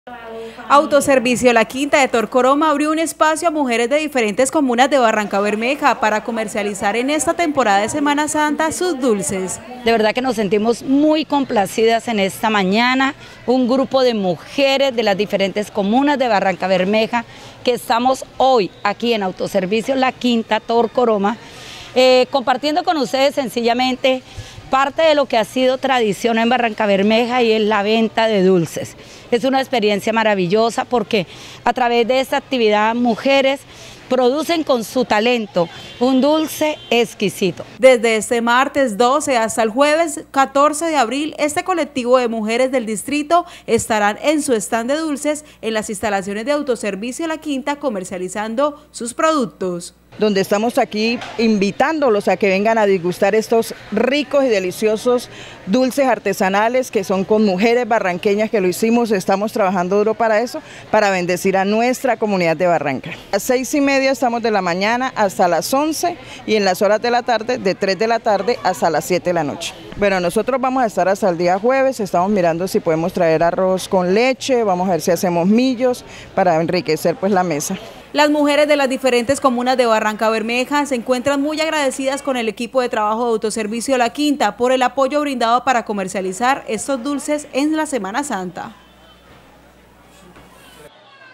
Autoservicio La Quinta de Torcoroma abrió un espacio a mujeres de diferentes comunas de Barrancabermeja para comercializar en esta temporada de Semana Santa sus dulces. De verdad que nos sentimos muy complacidas en esta mañana, un grupo de mujeres de las diferentes comunas de Barrancabermeja que estamos hoy aquí en Autoservicio La Quinta Torcoroma, compartiendo con ustedes sencillamente parte de lo que ha sido tradición en Barrancabermeja y es la venta de dulces. Es una experiencia maravillosa porque a través de esta actividad mujeres producen con su talento un dulce exquisito. Desde este martes 12 hasta el jueves 14 de abril, este colectivo de mujeres del distrito estarán en su stand de dulces en las instalaciones de Autoservicio La Quinta comercializando sus productos. Donde estamos aquí invitándolos a que vengan a degustar estos ricos y deliciosos dulces artesanales que son con mujeres barranqueñas que lo hicimos, estamos trabajando duro para eso, para bendecir a nuestra comunidad de Barranca. A las 6:30 estamos de la mañana hasta las 11 y en las horas de la tarde, de 3 de la tarde hasta las 7 de la noche. Bueno, nosotros vamos a estar hasta el día jueves, estamos mirando si podemos traer arroz con leche, vamos a ver si hacemos millos para enriquecer pues la mesa. Las mujeres de las diferentes comunas de Barrancabermeja se encuentran muy agradecidas con el equipo de trabajo de Autoservicio La Quinta por el apoyo brindado para comercializar estos dulces en la Semana Santa.